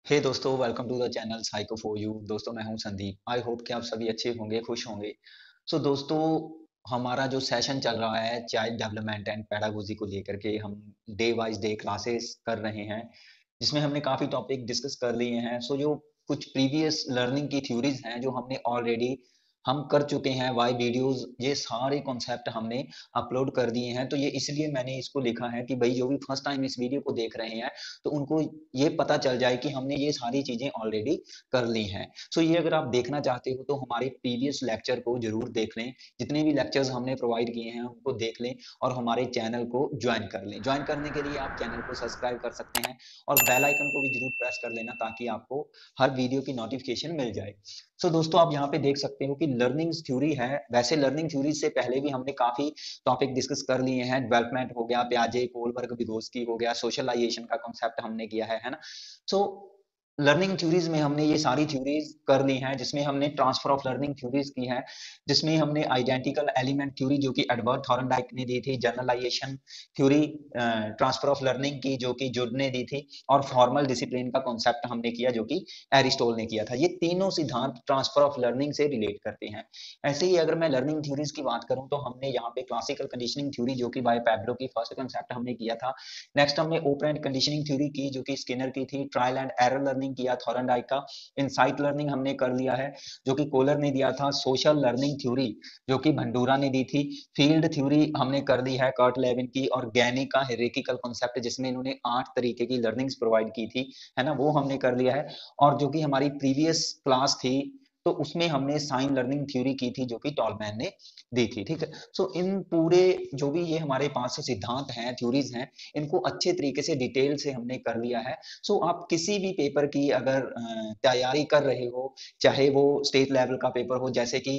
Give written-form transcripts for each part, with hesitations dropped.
हे दोस्तों, welcome to the channel psycho for you. दोस्तों, मैं हूं संदीप। आई होप कि आप सभी अच्छे होंगे, खुश होंगे। दोस्तों, हमारा जो सेशन चल रहा है चाइल्ड डेवलपमेंट एंड पेडागोजी को लेकर के, हम डे वाइज डे क्लासेस कर रहे हैं, जिसमें हमने काफी टॉपिक डिस्कस कर लिए हैं। जो कुछ प्रीवियस लर्निंग की थ्योरीज हैं जो हमने ऑलरेडी हम कर चुके हैं, वाई वीडियोस, ये सारे कॉन्सेप्ट हमने अपलोड कर दिए हैं। तो ये इसलिए मैंने इसको लिखा है कि भाई जो भी फर्स्ट टाइम इस वीडियो को देख रहे हैं तो उनको ये पता चल जाए कि हमने ये सारी चीजें ऑलरेडी कर ली हैं। ये अगर आप देखना चाहते हो तो हमारे प्रीवियस लेक्चर को जरूर देख लें। जितने भी लेक्चर्स हमने प्रोवाइड किए हैं उनको देख लें और हमारे चैनल को ज्वाइन कर लें। ज्वाइन करने के लिए आप चैनल को सब्सक्राइब कर सकते हैं और बेल आइकन को भी जरूर प्रेस कर लेना ताकि आपको हर वीडियो की नोटिफिकेशन मिल जाए। दोस्तों, आप यहाँ पे देख सकते हो कि लर्निंग थ्योरी है। वैसे लर्निंग थ्योरी से पहले भी हमने काफी टॉपिक डिस्कस कर लिए हैं। डेवलपमेंट हो गया, प्याजे, कोलबर्ग, विगोस्की हो गया, सोशलाइजेशन का कॉन्सेप्ट हमने किया है ना। सो लर्निंग थ्योरीज में हमने ये सारी थ्योरीज कर ली हैं, जिसमें हमने ट्रांसफर ऑफ लर्निंग थ्योरीज की है, जिसमें हमने आइडेंटिकल एलिमेंट थ्योरी जो कि एडवर्ड थॉर्नडाइक ने दी थी, generalization theory transfer of learning की जो कि जुड ने दी थी, और फॉर्मल डिसिप्लिन का कॉन्सेप्ट हमने किया जो कि एरिस्टोल ने किया था। ये तीनों सिद्धांत ट्रांसफर ऑफ लर्निंग से रिलेट करते हैं। ऐसे ही अगर मैं लर्निंग थ्योरीज की बात करूं तो हमने यहाँ पे क्लासिकल कंडीशनिंग थ्योरी जो कि बाय पैब्लो की फर्स्ट कॉन्सेप्ट हमने किया था। नेक्स्ट हमने ओपन कंडीशनिंग थ्योरी की जो कि स्किनर की थी। ट्रायल एंड एरर लर्निंग किया थॉर्नडाइक का। इनसाइट लर्निंग हमने कर लिया है जो कि कोलर ने दिया था। सोशल लर्निंग थ्योरी जो कि भंडूरा ने दी थी। फील्ड थ्योरी हमने कर दी है कर्ट लेविन की। और गैनी का हिरेरिकल कॉन्सेप्ट जिसमें इन्होंने 8 तरीके की लर्निंग्स प्रोवाइड की थी, है ना, वो हमने कर लिया है। और जो कि हमारी प्रीवियस क्लास थी तो उसमें हमने साइन लर्निंग थ्योरी की थी जो कि टॉलमैन ने दी थी। ठीक है। इन पूरे जो भी ये हमारे पास सिद्धांत हैं, थ्योरीज हैं, इनको अच्छे तरीके से डिटेल से हमने कर लिया है। आप किसी भी पेपर की अगर तैयारी कर रहे हो, चाहे वो स्टेट लेवल का पेपर हो, जैसे कि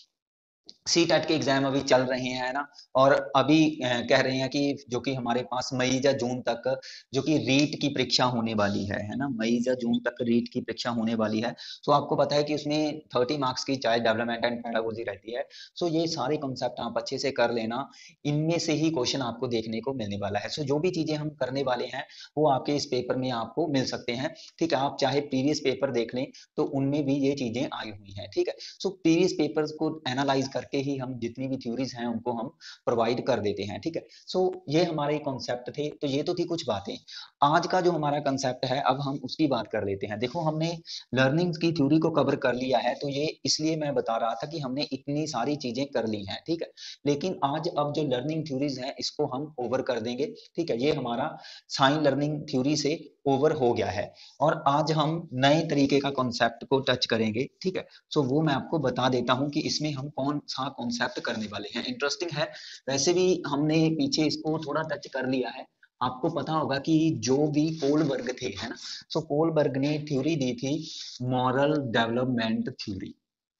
सी टेट के एग्जाम अभी चल रहे हैं ना, और अभी कह रहे हैं कि जो कि हमारे पास मई या जून तक जो कि रीट की परीक्षा होने वाली है ना, मई या जून तक रीट की परीक्षा होने वाली है। आपको पता है कि उसमें 30 मार्क्स की चाइल्ड डेवलपमेंट एंड पेडागोजी रहती है। ये सारे कॉन्सेप्ट आप अच्छे से कर लेना, इनमें से ही क्वेश्चन आपको देखने को मिलने वाला है। जो भी चीजें हम करने वाले हैं वो आपके इस पेपर में आपको मिल सकते हैं। ठीक है, आप चाहे प्रीवियस पेपर देख लें तो उनमें भी ये चीजें आई हुई हैं। ठीक है। प्रीवियस पेपर्स को एनालाइज करके ही हम जितनी भी थ्योरीज हैं उनको हम प्रोवाइड कर देते हैं। ठीक है। ये हमारे कॉन्सेप्ट थे। तो ये तो थी कुछ बातें। आज का जो हमारा कंसेप्ट है अब हम उसकी बात कर लेते हैं। देखो, हमने लर्निंग की थ्योरी को कवर कर लिया है, तो ये इसलिए मैं बता रहा था कि हमने इतनी सारी चीजें कर ली हैं। ठीक है। लेकिन आज अब जो लर्निंग थ्योरीज हैं इसको हम ओवर कर देंगे। ठीक है। ये हमारा साइन लर्निंग थ्योरी से ओवर हो गया है और आज हम नए तरीके का कॉन्सेप्ट को टच करेंगे। ठीक है। वो मैं आपको बता देता हूं कि इसमें हम कौन सा कॉन्सेप्ट करने वाले हैं। इंटरेस्टिंग है। वैसे भी हमने पीछे इसको थोड़ा टच कर लिया है। आपको पता होगा कि जो भी कोलबर्ग थे, है ना, कोलबर्ग ने थ्योरी दी थी मॉरल डेवलपमेंट थ्योरी।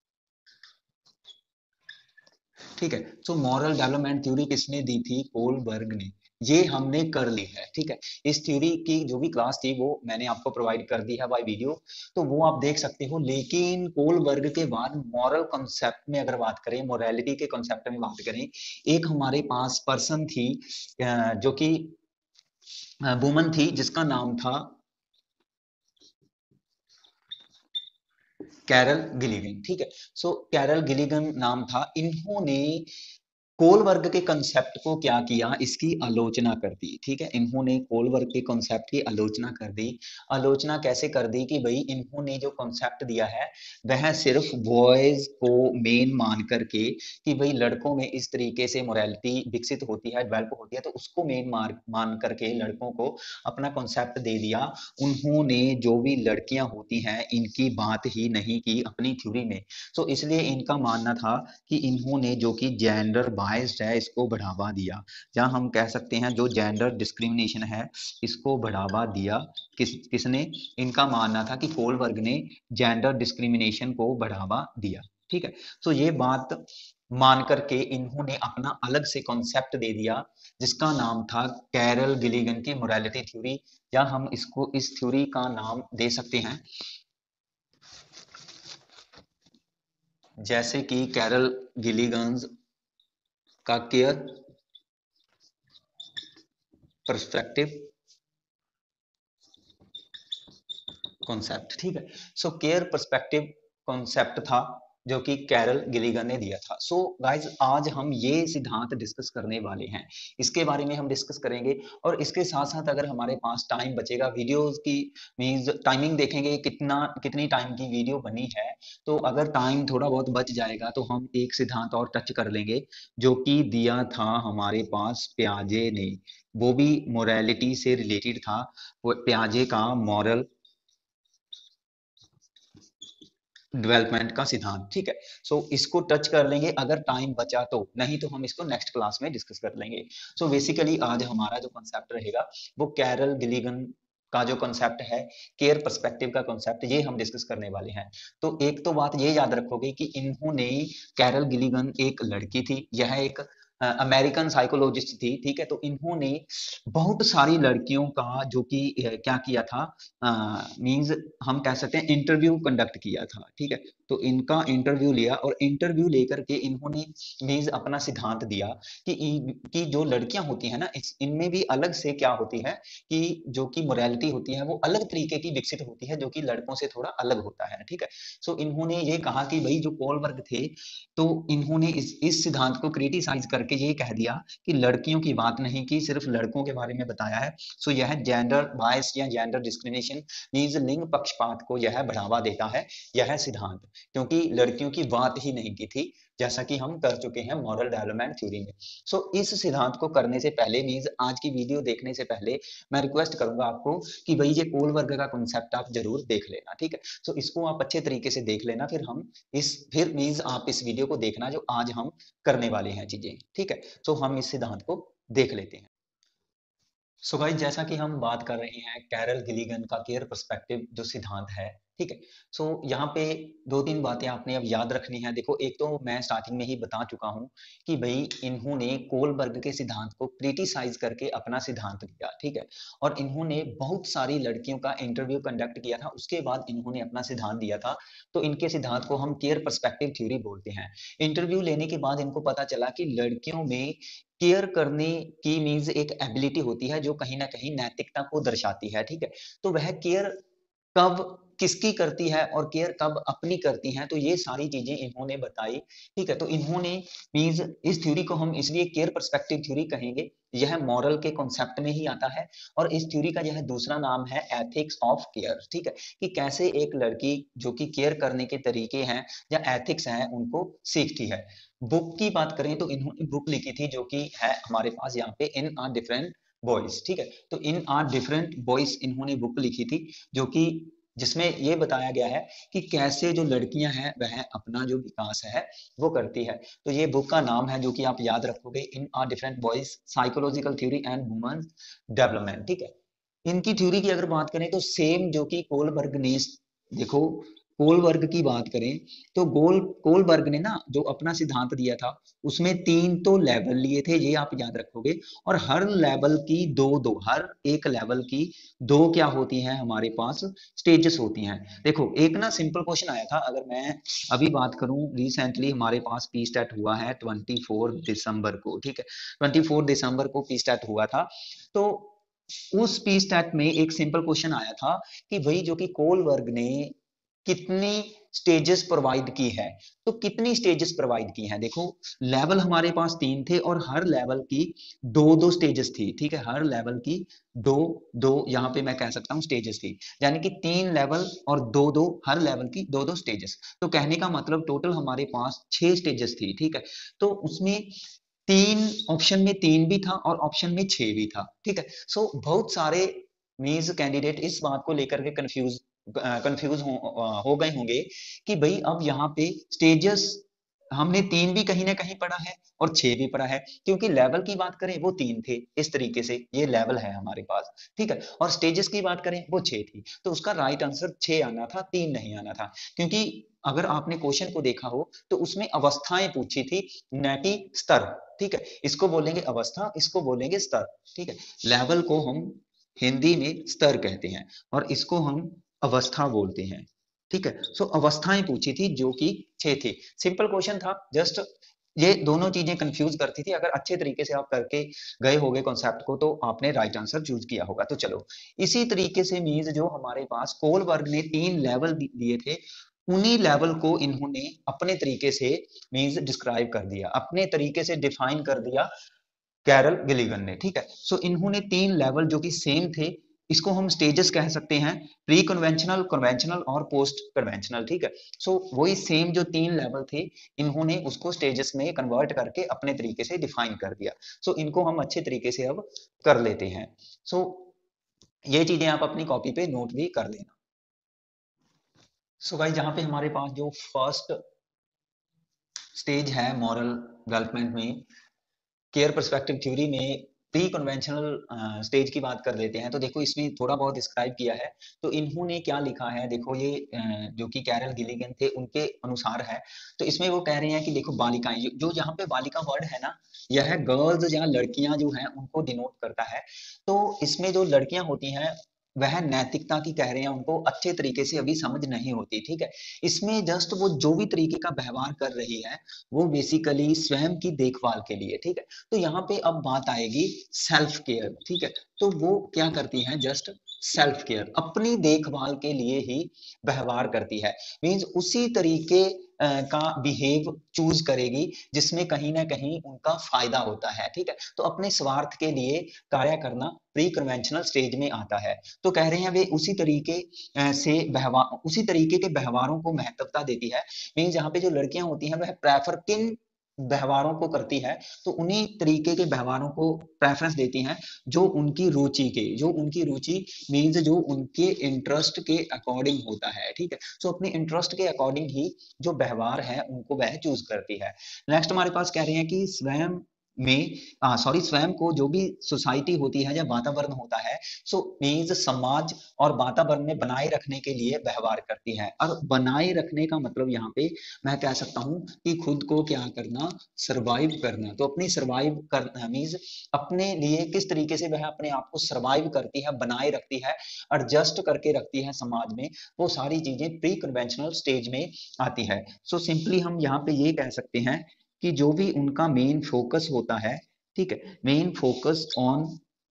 ठीक है। मॉरल डेवलपमेंट थ्योरी किसने दी थी? कोलबर्ग ने। ये हमने कर ली है। ठीक है। इस थ्योरी की जो भी क्लास थी वो मैंने आपको प्रोवाइड कर दी है बाय वीडियो, तो वो आप देख सकते हो। लेकिन कोलबर्ग के बाद मॉरल कॉन्सेप्ट में अगर बात करें, मोरालिटी के कॉन्सेप्ट में बात करें, एक हमारे पास पर्सन थी जो कि वुमन थी जिसका नाम था कैरल गिलिगन। ठीक है। कैरल गिलिगन नाम था। इन्होंने कोलबर्ग के कंसेप्ट को क्या किया, इसकी आलोचना कर दी। ठीक है। इन्होंने कोलबर्ग के कंसेप्ट की आलोचना कर दी। आलोचना कैसे कर दी कि भाई इन्होंने जो कंसेप्ट दिया है वह सिर्फ बॉयज को मेन मान करके, कि भाई लड़कों में इस तरीके से मोरालिटी विकसित होती है, डेवलप होती है, तो उसको मेन मान करके लड़कों को अपना कॉन्सेप्ट दे दिया। उन्होंने जो भी लड़कियां होती हैं इनकी बात ही नहीं की अपनी थ्योरी में। इसलिए इनका मानना था कि इन्होंने जो कि जेंडर बायस्ड है इसको बढ़ावा दिया, जहां हम कह सकते हैं जो जेंडर डिस्क्रिमिनेशन है इसको बढ़ावा दिया। किसने? इनका मानना था कि कोलबर्ग ने जेंडर डिस्क्रिमिनेशन को बढ़ावा दिया। ठीक है। ये बात मान करके इन्होंने अपना अलग से कॉन्सेप्ट दे दिया जिसका नाम था कैरल गिलिगन की मोरालिटी थ्योरी, या हम इसको इस थ्योरी का नाम दे सकते हैं जैसे कि कैरल गिलिगन्स का केयर पर्सपेक्टिव कॉन्सेप्ट, ठीक है। सो केयर पर्सपेक्टिव कॉन्सेप्ट था जो कि कैरल गिलिगन ने दिया था। सो गाइज आज हम ये सिद्धांत डिस्कस करने वाले हैं, इसके बारे में हम डिस्कस करेंगे। और इसके साथ साथ अगर हमारे पास टाइम बचेगा वीडियोस की, मीन्स टाइमिंग देखेंगे कितनी टाइम की वीडियो बनी है। तो अगर टाइम थोड़ा बहुत बच जाएगा तो हम एक सिद्धांत और टच कर लेंगे जो कि दिया था हमारे पास प्याजे ने, वो भी मोरालिटी से रिलेटेड था। वो प्याजे का मॉरल डेवलपमेंट का सिद्धांत, ठीक है। सो इसको टच कर लेंगे अगर टाइम बचा तो, नहीं तो हम इसको नेक्स्ट क्लास में डिस्कस कर लेंगे। सो बेसिकली आज हमारा जो कॉन्सेप्ट रहेगा वो कैरल गिलिगन का जो कॉन्सेप्ट है, केयर पर्सपेक्टिव का कॉन्सेप्ट, ये हम डिस्कस करने वाले हैं। तो एक तो बात ये याद रखोगे कि इन्होंने, कैरल गिलिगन एक लड़की थी, यह एक अमेरिकन साइकोलॉजिस्ट थी, ठीक है। तो इन्होंने बहुत सारी लड़कियों का जो कि क्या किया था, मींस हम कह सकते हैं इंटरव्यू कंडक्ट किया था, ठीक है। तो इनका इंटरव्यू लिया और इंटरव्यू लेकर के इन्होंने मींस अपना सिद्धांत दिया कि जो लड़कियां होती हैं ना, इनमें भी अलग से क्या होती है कि जो कि मोरालिटी होती है वो अलग तरीके की विकसित होती है, जो कि लड़कों से थोड़ा अलग होता है, ठीक है। सो इन्होंने ये कहा कि भाई जो कोलबर्ग थे, तो इन्होंने इस सिद्धांत को क्रिटिसाइज करके ये कह दिया कि लड़कियों की बात नहीं की, सिर्फ लड़कों के बारे में बताया है। सो यह जेंडर बायस या जेंडर डिस्क्रिमिनेशन मीन्स लिंग पक्षपात को यह बढ़ावा देता है यह सिद्धांत, क्योंकि लड़कियों की बात ही नहीं की थी, जैसा कि हम कर चुके हैं मॉरल डेवलपमेंट थ्योरी में। सो इस सिद्धांत को करने से पहले, मीन्स आज की वीडियो देखने से पहले, मैं रिक्वेस्ट करूंगा आपको कि भाई ये कोलबर्ग का कॉन्सेप्ट आप जरूर देख लेना, ठीक है। सो इसको आप अच्छे तरीके से देख लेना, फिर मीन्स आप इस वीडियो को देखना जो आज हम करने वाले हैं चीजें, ठीक है। सो हम इस सिद्धांत को देख लेते हैं। सो गाइस जैसा कि हम बात कर रहे हैं कैरल गिलिगन का केयर पर्सपेक्टिव जो सिद्धांत है, ठीक है। सो यहाँ पे दो तीन बातें आपने अब याद रखनी है। देखो, एक तो मैं स्टार्टिंग में ही बता चुका हूँ कि भाई इन्होंने कोलबर्ग के सिद्धांत को क्रिटिसाइज करके अपना सिद्धांत दिया, ठीक है। और इन्होंने बहुत सारी लड़कियों का इंटरव्यू कंडक्ट किया था, उसके बाद इन्होंने अपना सिद्धांत दिया था। तो इनके सिद्धांत को हम केयर पर्सपेक्टिव थ्योरी बोलते हैं। इंटरव्यू लेने के बाद इनको पता चला कि लड़कियों में केयर करने की मीन्स एक एबिलिटी होती है जो कहीं ना कहीं नैतिकता को दर्शाती है, ठीक है। तो वह केयर कब किसकी करती है और केयर कब अपनी करती है, तो ये सारी चीजें इन्होंने बताई, ठीक है। तो इन्होंने मीन्स इस थ्योरी को हम इसलिए केयर पर्सपेक्टिव थ्योरी कहेंगे, यह मॉरल के कॉन्सेप्ट में ही आता है। और इस थ्योरी का यह दूसरा नाम है एथिक्स ऑफ केयर, ठीक है। कि कैसे एक लड़की जो कि केयर करने के तरीके हैं या एथिक्स हैं उनको सीखती है। बुक की बात करें तो इन्होंने बुक लिखी थी जो कि है हमारे पास यहाँ पे इन आर डिफरेंट बॉयज, ठीक है। तो इन आर डिफरेंट बॉयज इन्होंने बुक लिखी थी जो कि जिसमें ये बताया गया है कि कैसे जो लड़कियां हैं वह अपना जो विकास है वो करती है। तो ये बुक का नाम है जो कि आप याद रखोगे, in a different voice psychological theory and women development, ठीक है। इनकी थ्योरी की अगर बात करें तो सेम जो कि कोलबर्ग ने, देखो कोलबर्ग की बात करें तो कोलबर्ग ने ना जो अपना सिद्धांत दिया था उसमें तीन तो लेवल लिए थे, ये आप याद रखोगे। और हर लेवल की हर एक लेवल की दो क्या होती हैं हमारे पास, स्टेजेस होती हैं। देखो एक ना सिंपल क्वेश्चन आया था, अगर मैं अभी बात करूं, रिसेंटली हमारे पास पी स्टैट हुआ है 24 दिसंबर को, ठीक है। 24 दिसंबर को पी स्टैट हुआ था। तो उस पी स्टैट में एक सिंपल क्वेश्चन आया था कि भाई जो कि कोलबर्ग ने कितनी स्टेजेस प्रोवाइड की है। तो कितनी स्टेजेस प्रोवाइड की हैं, देखो लेवल हमारे पास तीन थे और हर लेवल की दो दो स्टेजेस थी, ठीक है। हर लेवल की दो दो यहाँ पे मैं कह सकता हूँ स्टेजेस थी, यानी कि तीन लेवल और दो दो, हर लेवल की दो दो स्टेजेस। तो कहने का मतलब टोटल हमारे पास 6 स्टेजेस थी, ठीक है। तो उसमें तीन ऑप्शन में तीन भी था और ऑप्शन में छह भी था, ठीक है। सो बहुत सारे मीन्स कैंडिडेट इस बात को लेकर के कंफ्यूज हो गए होंगे कि भाई अब यहाँ पे स्टेजेस हमने तीन भी कहीं ना कहीं पढ़ा है और छह भी पढ़ा है, क्योंकि लेवल की बात करें वो तीन थे, इस तरीके से ये लेवल है हमारे पास, ठीक है। और स्टेजेस की बात करें वो छह थी, तो उसका राइट आंसर छह आना था, तीन नहीं आना था। क्योंकि अगर आपने क्वेश्चन को देखा हो तो उसमें अवस्थाएं पूछी थी, न कि स्तर, ठीक है। इसको बोलेंगे अवस्था, इसको बोलेंगे स्तर, ठीक है। लेवल को हम हिंदी में स्तर कहते हैं और इसको हम अवस्था बोलते हैं, ठीक है। सो अवस्थाएं पूछी थी जो कि छह थी, सिंपल क्वेश्चन था, जस्ट ये दोनों चीजें कंफ्यूज करती थी। अगर अच्छे तरीके से आप करके गए होगे कॉन्सेप्ट को तो आपने राइट आंसर चूज किया होगा। तो चलो इसी तरीके से मीन्स जो हमारे पास कोलबर्ग ने 3 लेवल दिए थे, उन्हीं लेवल को इन्होंने अपने तरीके से मीन्स डिस्क्राइब कर दिया, अपने तरीके से डिफाइन कर दिया कैरल गिलिगन ने। ठीक है, सो इन्होंने 3 लेवल जो कि सेम थे, इसको हम स्टेजेस कह सकते हैं, प्री कन्वेंशनल, कन्वेंशनल और पोस्ट कन्वेंशनल। ठीक है, सो वही सेम जो 3 लेवल थे, इन्होंने उसको स्टेजेस में कन्वर्ट करके अपने तरीके से डिफाइन कर दिया। सो इनको हम अच्छे तरीके से अब कर लेते हैं। सो ये चीजें आप अपनी कॉपी पे नोट भी कर लेना। सो गाइस, जहां पे हमारे पास जो फर्स्ट स्टेज है मॉरल डेवलपमेंट में, केयर पर्सपेक्टिव थ्योरी में प्री कन्वेंशनल स्टेज की बात कर लेते हैं। तो देखो इसमें थोड़ा बहुत डिस्क्राइब किया है। तो इन्होंने क्या लिखा है, देखो ये जो कि कैरल गिलिगन थे उनके अनुसार है। तो इसमें वो कह रहे हैं कि देखो बालिकाएं, जो यहाँ पे बालिका वर्ड है ना, यह गर्ल्स या लड़कियां जो हैं उनको डिनोट करता है। तो इसमें जो लड़कियां होती हैं वह नैतिकता की कह रहे हैं, उनको अच्छे तरीके से अभी समझ नहीं होती। ठीक है, इसमें जस्ट वो जो भी तरीके का व्यवहार कर रही है वो बेसिकली स्वयं की देखभाल के लिए। ठीक है, तो यहाँ पे अब बात आएगी सेल्फ केयर। ठीक है, तो वो क्या करती हैं, जस्ट सेल्फ केयर, अपनी देखभाल के लिए ही व्यवहार करती है। मींस उसी तरीके का बिहेव चूज करेगी जिसमें कहीं ना कहीं उनका फायदा होता है। ठीक है, तो अपने स्वार्थ के लिए कार्य करना प्री कन्वेंशनल स्टेज में आता है। तो कह रहे हैं वे उसी तरीके से व्यवहार, उसी तरीके के व्यवहारों को महत्वता देती है। मीन जहाँ पे जो लड़कियां होती हैं वह प्रेफर किन व्यवहारों को करती है, तो उन्हीं तरीके के व्यवहारों को प्रेफरेंस देती हैं जो उनकी रुचि के, जो उनकी रुचि मीन्स जो उनके इंटरेस्ट के अकॉर्डिंग होता है। ठीक है, सो अपने इंटरेस्ट के अकॉर्डिंग ही जो व्यवहार है उनको वह चूज करती है। नेक्स्ट हमारे पास कह रहे हैं कि स्वयं में सॉरी स्वयं को जो भी सोसाइटी होती है या वातावरण होता है, सो मीन्स समाज और वातावरण में बनाए रखने के लिए व्यवहार करती है। और बनाए रखने का मतलब यहाँ पे मैं कह सकता हूँ कि खुद को क्या करना, सरवाइव करना। तो अपनी सरवाइव करना मीन्स अपने लिए किस तरीके से वह अपने आप को सरवाइव करती है, बनाए रखती है, एडजस्ट करके रखती है समाज में, वो सारी चीजें प्री कन्वेंशनल स्टेज में आती है। सो सिंपली हम यहाँ पे ये कह सकते हैं कि जो भी उनका मेन फोकस होता है, ठीक है, main focus on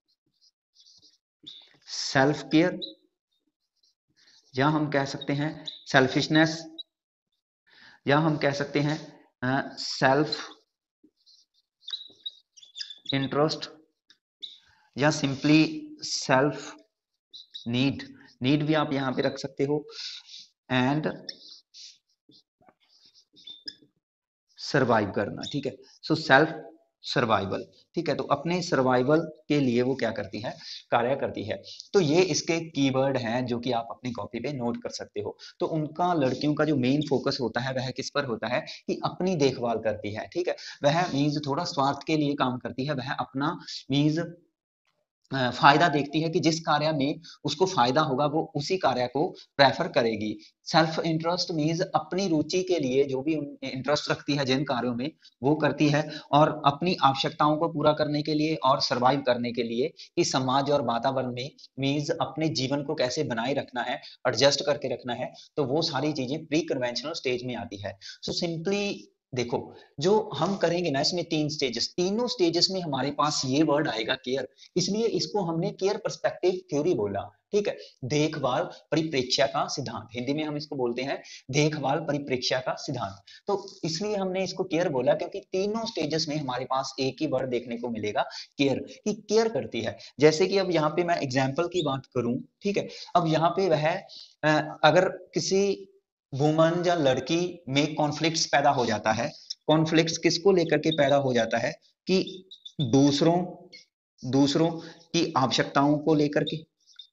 self care, या हम कह सकते हैं सेल्फिशनेस, या हम कह सकते हैं सेल्फ इंटरेस्ट, या सिंपली सेल्फ नीड, नीड भी आप यहां पे रख सकते हो, एंड सर्वाइव करना। ठीक है, सो सेल्फ सर्वाइवल। ठीक है, तो अपने सर्वाइवल के लिए वो क्या करती है, कार्य करती है। तो ये इसके कीवर्ड हैं जो कि आप अपनी कॉपी पे नोट कर सकते हो। तो उनका, लड़कियों का जो मेन फोकस होता है वह किस पर होता है कि अपनी देखभाल करती है। ठीक है, वह मीन्स थोड़ा स्वार्थ के लिए काम करती है, वह अपना मीन्स फायदा देखती है कि जिस कार्य में उसको फायदा होगा वो उसी कार्य को प्रेफर करेगी। सेल्फ इंटरेस्ट मीन्स अपनी रुचि के लिए जो भी इंटरेस्ट रखती है जिन कार्यों में वो करती है, और अपनी आवश्यकताओं को पूरा करने के लिए और सरवाइव करने के लिए कि समाज और वातावरण में मीन्स अपने जीवन को कैसे बनाए रखना है, एडजस्ट करके रखना है, तो वो सारी चीजें प्री कन्वेंशनल स्टेज में आती है। सो सिंपली देखो, जो हम करेंगे ना इसमें 3 स्टेजेस, तीनों स्टेजेस में हमारे पास ये वर्ड आएगा केयर, इसलिए इसको हमने केयर पर्सपेक्टिव थ्योरी बोला। ठीक है, देखभाल परिप्रेक्ष्य का सिद्धांत, हिंदी में हम इसको बोलते हैं देखभाल परिप्रेक्ष्य का सिद्धांत। तो इसलिए हमने इसको केयर बोला क्योंकि तीनों स्टेजेस में हमारे पास एक ही वर्ड देखने को मिलेगा, केयर, कि केयर करती है। जैसे कि अब यहाँ पे मैं एग्जाम्पल की बात करूं, ठीक है, अब यहाँ पे वह अगर किसी वुमन या लड़की में कॉन्फ्लिक्ट्स पैदा हो जाता है, कॉन्फ्लिक्ट्स किसको लेकर के पैदा हो जाता है कि दूसरों दूसरों की आवश्यकताओं को लेकर के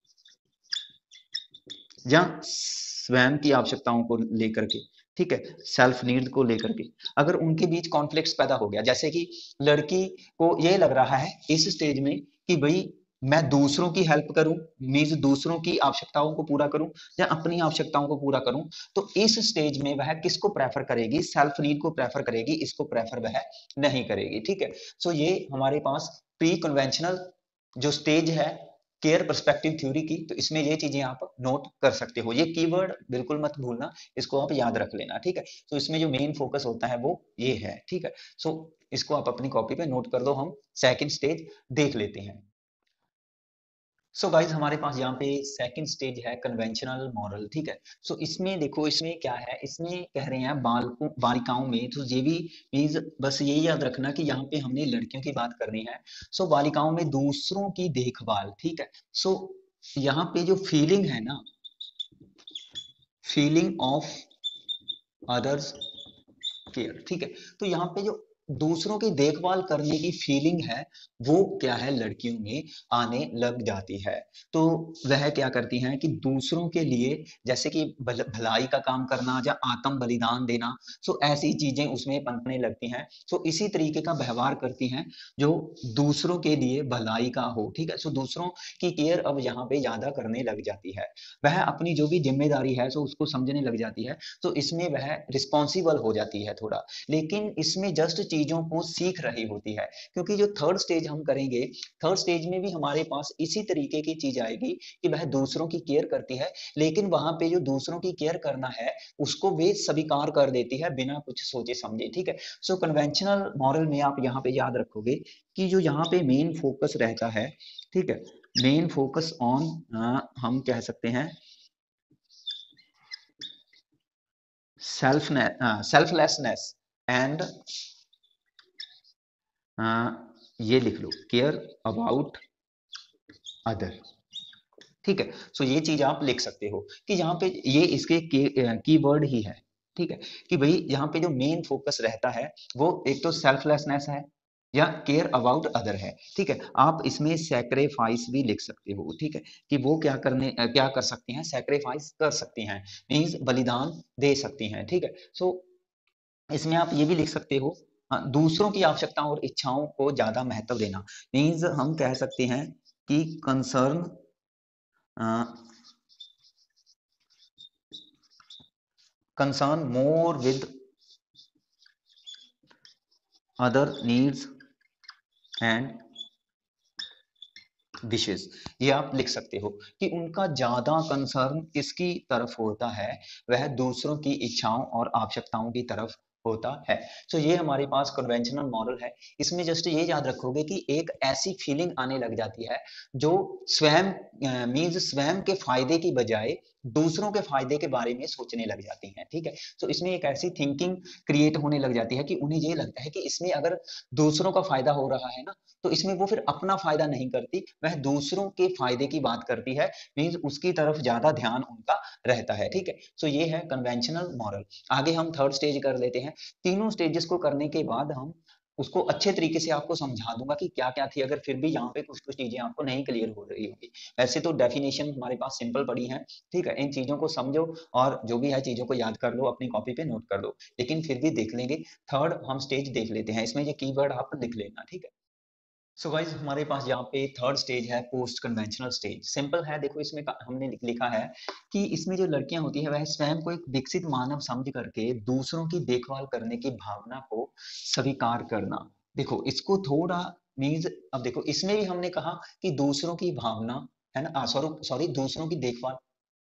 या स्वयं की आवश्यकताओं को लेकर के, ठीक है, सेल्फ नीड को लेकर के, अगर उनके बीच कॉन्फ्लिक्ट्स पैदा हो गया, जैसे कि लड़की को ये लग रहा है इस स्टेज में कि भाई मैं दूसरों की हेल्प करूं, मीन्स दूसरों की आवश्यकताओं को पूरा करूं या अपनी आवश्यकताओं को पूरा करूं, तो इस स्टेज में वह किसको प्रेफर करेगी, सेल्फ नीड को प्रेफर करेगी, इसको प्रेफर वह नहीं करेगी। ठीक है, सो ये हमारे पास प्री कन्वेंशनल जो स्टेज है केयर पर्सपेक्टिव थ्योरी की, तो इसमें ये चीजें आप नोट कर सकते हो। ये कीवर्ड बिल्कुल मत भूलना, इसको आप याद रख लेना, ठीक है। तो इसमें जो मेन फोकस होता है वो ये है, ठीक है। सो इसको आप अपनी कॉपी पे नोट कर दो। हम सेकंड स्टेज देख लेते हैं। सो गाइज हमारे पास यहाँ पे सेकंड स्टेज है कन्वेंशनल मॉरल, ठीक है। सो इसमें देखो, इसमें क्या है, इसमें कह रहे हैं बालकों बालिकाओं में, तो ये भी मीन्स बस यही याद रखना कि यहाँ पे हमने लड़कियों की बात करनी है। सो बालिकाओं में दूसरों की देखभाल, ठीक है। सो यहाँ पे जो फीलिंग है ना, फीलिंग ऑफ अदर्स केयर, ठीक है। तो यहाँ पे जो दूसरों की देखभाल करने की फीलिंग है, वो क्या है, लड़कियों में आने लग जाती है। तो वह क्या करती हैं कि दूसरों के लिए, जैसे कि भलाई का काम करना या आत्म बलिदान देना, सो ऐसी चीजें उसमें पनपने लगती हैं। सो इसी तरीके का व्यवहार करती हैं जो दूसरों के लिए भलाई का हो, ठीक है। सो दूसरों की केयर अब यहाँ पे ज्यादा करने लग जाती है। वह अपनी जो भी जिम्मेदारी है सो उसको समझने लग जाती है। तो इसमें वह रिस्पॉन्सिबल हो जाती है थोड़ा, लेकिन इसमें जस्ट चीजों को सीख रही होती है। क्योंकि जो थर्ड स्टेज हम करेंगे, थर्ड स्टेज में भी हमारे पास इसी तरीके की चीज आएगी कि वह दूसरों की केयर करती है, लेकिन वहां पे जो दूसरों की केयर करना है उसको वे स्वीकार कर देती है बिना कुछ सोचे समझे, ठीक है। सो कन्वेंशनल मॉरल में आप यहाँ पे याद रखोगे कि जो यहाँ पे मेन फोकस रहता है, ठीक है, मेन फोकस ऑन, हम कह सकते हैं सेल्फलेसनेस एंड, ये लिख लो, केयर अबाउट अदर, ठीक है। सो ये चीज आप लिख सकते हो कि यहाँ पे ये इसके की वर्ड ही है, ठीक है। कि भाई यहाँ पे जो मेन फोकस रहता है वो एक तो सेल्फलेसनेस है या केयर अबाउट अदर है, ठीक है। आप इसमें सैक्रिफाइस भी लिख सकते हो, ठीक है, कि वो क्या कर सकती हैं, सैक्रिफाइस कर सकती हैं, मीन्स बलिदान दे सकती हैं, ठीक है। सो इसमें आप ये भी लिख सकते हो, दूसरों की आवश्यकताओं और इच्छाओं को ज्यादा महत्व देना, मीन्स हम कह सकते हैं कि concern more with other needs and wishes. ये आप लिख सकते हो कि उनका ज्यादा कंसर्न किसकी तरफ होता है, वह दूसरों की इच्छाओं और आवश्यकताओं की तरफ होता है। सो ये हमारे पास कन्वेंशनल मॉरल है। इसमें जस्ट ये याद रखोगे कि एक ऐसी फीलिंग आने लग जाती है जो स्वयं मीन्स स्वयं के फायदे की बजाय दूसरों के फायदे के बारे में सोचने लग जाती हैं, ठीक है। तो इसमें एक ऐसी थिंकिंग क्रिएट होने लग जाती है कि उन्हें ये लगता है कि इसमें अगर दूसरों का फायदा हो रहा है ना, तो इसमें वो फिर अपना फायदा नहीं करती, वह दूसरों के फायदे की बात करती है, मीन्स उसकी तरफ ज्यादा ध्यान उनका रहता है, ठीक है। सो ये है कन्वेंशनल मॉरल। आगे हम थर्ड स्टेज कर लेते हैं। तीनों स्टेजेस को करने के बाद हम उसको अच्छे तरीके से आपको समझा दूंगा कि क्या क्या थी, अगर फिर भी यहाँ पे कुछ कुछ चीजें आपको नहीं क्लियर हो रही होगी। वैसे तो डेफिनेशन हमारे पास सिंपल पड़ी है, ठीक है। इन चीजों को समझो और जो भी है चीजों को याद कर लो, अपनी कॉपी पे नोट कर लो, लेकिन फिर भी देख लेंगे। थर्ड हम स्टेज देख लेते हैं, इसमें ये कीवर्ड आप लिख लेना, ठीक है। सो गाइज हमारे पास यहाँ पे थर्ड स्टेज है पोस्ट कन्वेंशनल स्टेज। सिंपल है, देखो इसमें हमने लिखा है कि इसमें जो लड़कियां होती है वह स्वयं को एक विकसित मानव समझ करके दूसरों की देखभाल करने की भावना को स्वीकार करना। देखो इसको थोड़ा मीन्स, अब देखो इसमें भी हमने कहा कि दूसरों की भावना है ना, सॉरी सॉरी, दूसरों की देखभाल।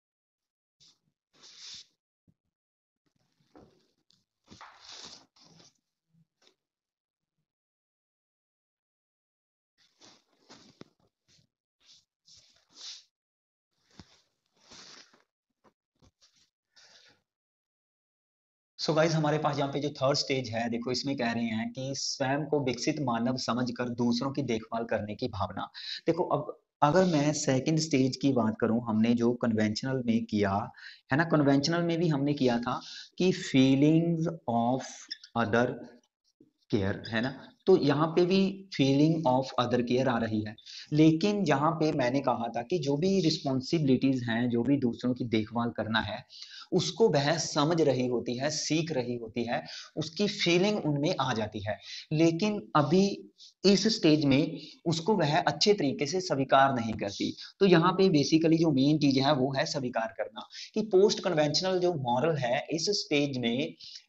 सो गाइज हमारे पास यहाँ पे जो थर्ड स्टेज है, देखो इसमें कह रहे हैं कि स्वयं को विकसित मानव समझकर दूसरों की देखभाल करने की भावना। देखो अब अगर मैं सेकंड स्टेज की बात करूं, हमने जो कन्वेंशनल में किया है ना, कन्वेंशनल में भी हमने किया था कि फीलिंग्स ऑफ अदर केयर, है ना। तो यहाँ पे भी फीलिंग ऑफ अदर केयर आ रही है, लेकिन यहाँ पे मैंने कहा था कि जो भी रिस्पॉन्सिबिलिटीज हैं, जो भी दूसरों की देखभाल करना है, उसको वह समझ रही होती है, सीख रही होती है, उसकी फीलिंग उनमें आ जाती है, लेकिन अभी इस स्टेज में उसको वह अच्छे तरीके से स्वीकार नहीं करती। तो यहाँ पे बेसिकली जो मेन चीज है वो है स्वीकार करना, कि पोस्ट कन्वेंशनल जो मॉरल है इस स्टेज में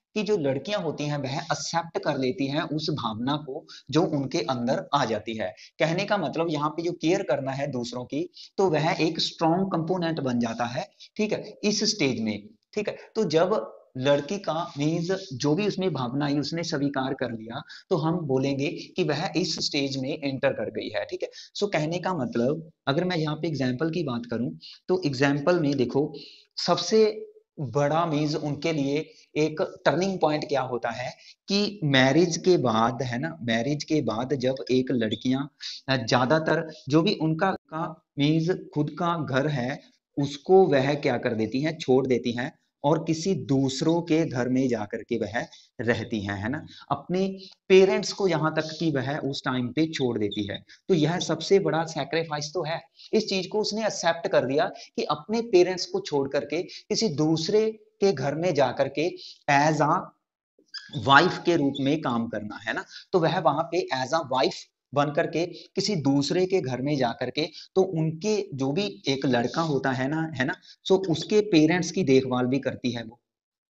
कि जो लड़कियां होती हैं वह एक्सेप्ट कर लेती हैं उस भावना को जो उनके अंदर आ जाती है। कहने का मतलब यहाँ पे जो केयर करना है दूसरों की, तो वह एक स्ट्रॉन्ग कंपोनेंट बन जाता है, ठीक है, इस स्टेज में। ठीक है, तो जब लड़की का मीन्स जो भी उसमें भावना आई उसने स्वीकार कर लिया, तो हम बोलेंगे कि वह इस स्टेज में एंटर कर गई है। ठीक है, सो कहने का मतलब अगर मैं यहाँ पे एग्जाम्पल की बात करूं, तो एग्जाम्पल में देखो सबसे बड़ा मीन्स उनके लिए एक टर्निंग पॉइंट क्या होता है कि मैरिज के बाद, है ना, मैरिज के बाद जब एक लड़कियां ज्यादातर जो भी उनका का मीन्स खुद का घर है उसको वह क्या कर देती हैं, छोड़ देती हैं, और किसी दूसरों के घर में जाकर के वह रहती हैं, है ना, अपने पेरेंट्स को यहाँ तक कि वह उस टाइम पे छोड़ देती है। तो यह सबसे बड़ा सैक्रिफाइस तो है। इस चीज को उसने एक्सेप्ट कर लिया कि अपने पेरेंट्स को छोड़ करके किसी दूसरे के घर में जाकर के एज अ वाइफ के रूप में काम करना, है ना, तो वह वहां पे एज अ वाइफ बन करके किसी दूसरे के घर में जाकर के, तो उनके जो भी एक लड़का होता है ना, है ना, सो उसके पेरेंट्स की देखभाल भी करती है वो,